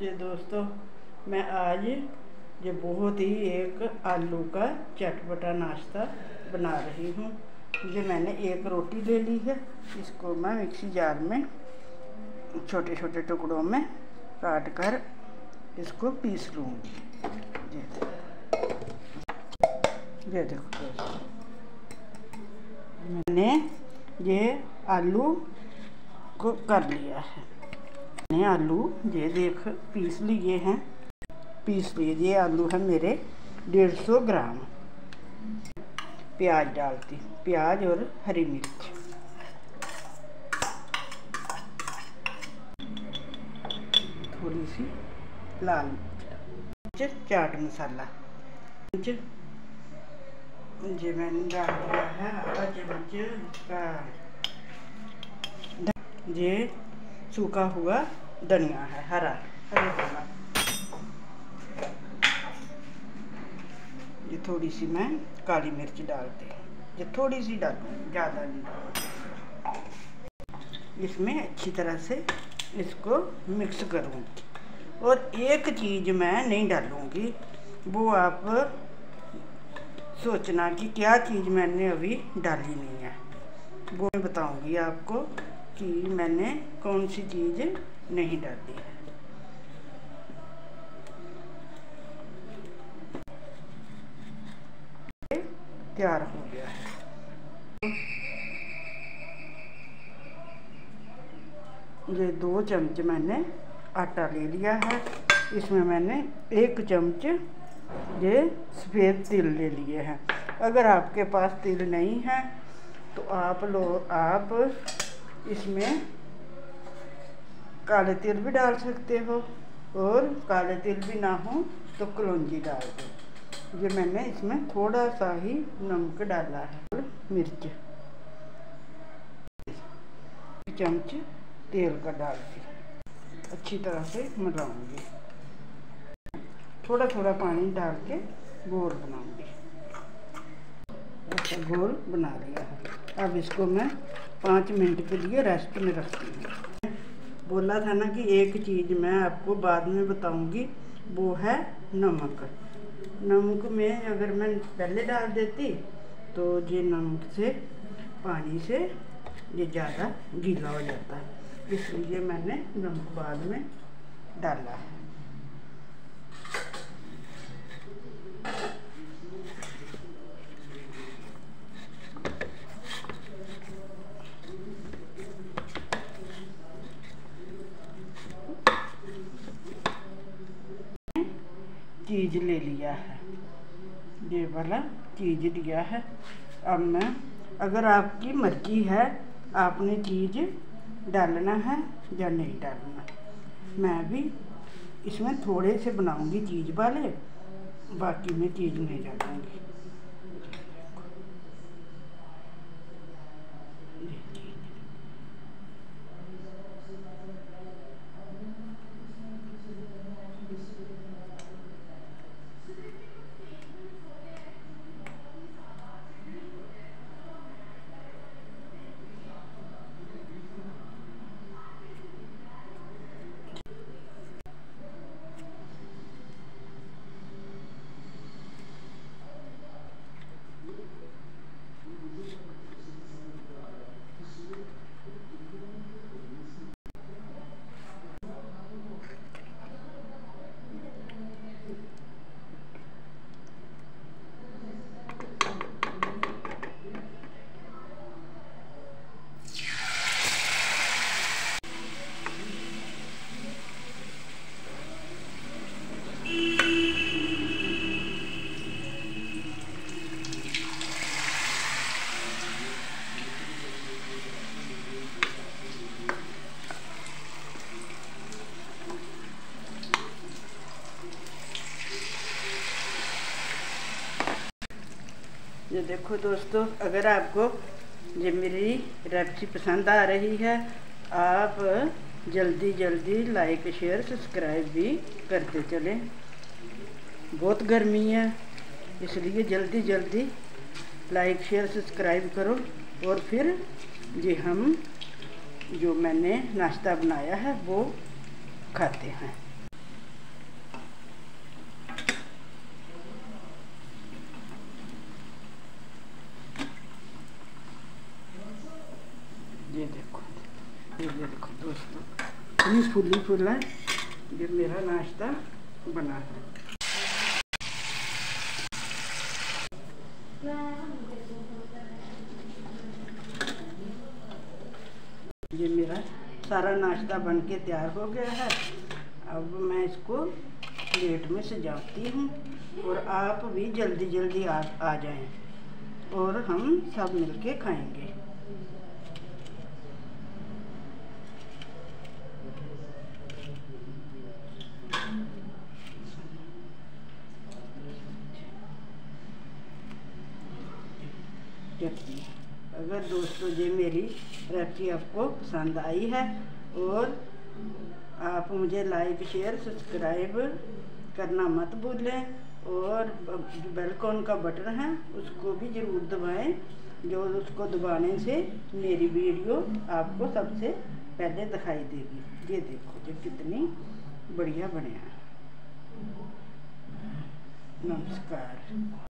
जी दोस्तों, मैं आज ये बहुत ही एक आलू का चटपटा नाश्ता बना रही हूँ। ये मैंने एक रोटी ले ली है, इसको मैं मिक्सी जार में छोटे छोटे टुकड़ों में काट कर इसको पीस लूँगी। ये देखो दोस्तों, मैंने ये आलू को कर लिया है। मैंने आलू ये देख पीस लिए हैं। पीस लिए ये आलू है मेरे 150 ग्राम। प्याज डालती हूँ, प्याज और हरी मिर्च, थोड़ी सी लाल मिर्च, चाट मसाला, ये मैंने डाल दिया है आधा चम्मच का ये सूखा हुआ धनिया है, हरा धनिया। ये थोड़ी सी मैं काली मिर्च डालती हूँ, ये थोड़ी सी डालूँ, ज़्यादा नहीं। इसमें अच्छी तरह से इसको मिक्स करूँगी। और एक चीज़ मैं नहीं डालूँगी, वो आप सोचना कि क्या चीज़ मैंने अभी डाली नहीं है, वो मैं बताऊँगी आपको कि मैंने कौन सी चीज़ नहीं डाली है। तैयार हो गया है। ये 2 चम्मच मैंने आटा ले लिया है। इसमें मैंने 1 चम्मच ये सफ़ेद तिल ले लिए हैं। अगर आपके पास तिल नहीं है तो आप इसमें काले तिल भी डाल सकते हो, और काले तिल भी ना हो तो कलौंजी डाल दो। ये मैंने इसमें थोड़ा सा ही नमक डाला है, मिर्च, 1 चम्मच तेल का डाल के अच्छी तरह से मिलाऊंगी। थोड़ा थोड़ा पानी डाल के गोल बनाऊंगी। ऐसा गोल बना लिया है। अब इसको मैं 5 मिनट के लिए रेस्ट में रखती हूँ। बोला था ना कि एक चीज़ मैं आपको बाद में बताऊंगी, वो है नमक। नमक में अगर मैं पहले डाल देती तो ये नमक से पानी से ये ज़्यादा गीला हो जाता है, इसलिए मैंने नमक बाद में डाला है। चीज़ ले लिया है, ये वाला चीज़ लिया है। अब मैं, अगर आपकी मर्जी है आपने चीज़ डालना है या नहीं डालना, मैं भी इसमें थोड़े से बनाऊंगी चीज़ वाले, बाकी में चीज़ नहीं डालूंगी। ये देखो दोस्तों, अगर आपको ये मेरी रेसिपी पसंद आ रही है, आप जल्दी जल्दी लाइक शेयर सब्सक्राइब भी करते चलें। बहुत गर्मी है, इसलिए जल्दी जल्दी लाइक शेयर सब्सक्राइब करो। और फिर ये हम जो मैंने नाश्ता बनाया है वो खाते हैं। फुल है जो मेरा नाश्ता बना है। ये मेरा सारा नाश्ता बन के तैयार हो गया है। अब मैं इसको प्लेट में सजाती हूँ और आप भी जल्दी जल्दी आ जाएं और हम सब मिलके खाएंगे। चटनी। अगर दोस्तों ये मेरी रेसिपी आपको पसंद आई है और आप मुझे लाइक शेयर सब्सक्राइब करना मत भूलें और बेल आइकन का बटन है उसको भी ज़रूर दबाएं, जो उसको दबाने से मेरी वीडियो आपको सबसे पहले दिखाई देगी। ये देखो ये कितनी बढ़िया बने हैं। नमस्कार।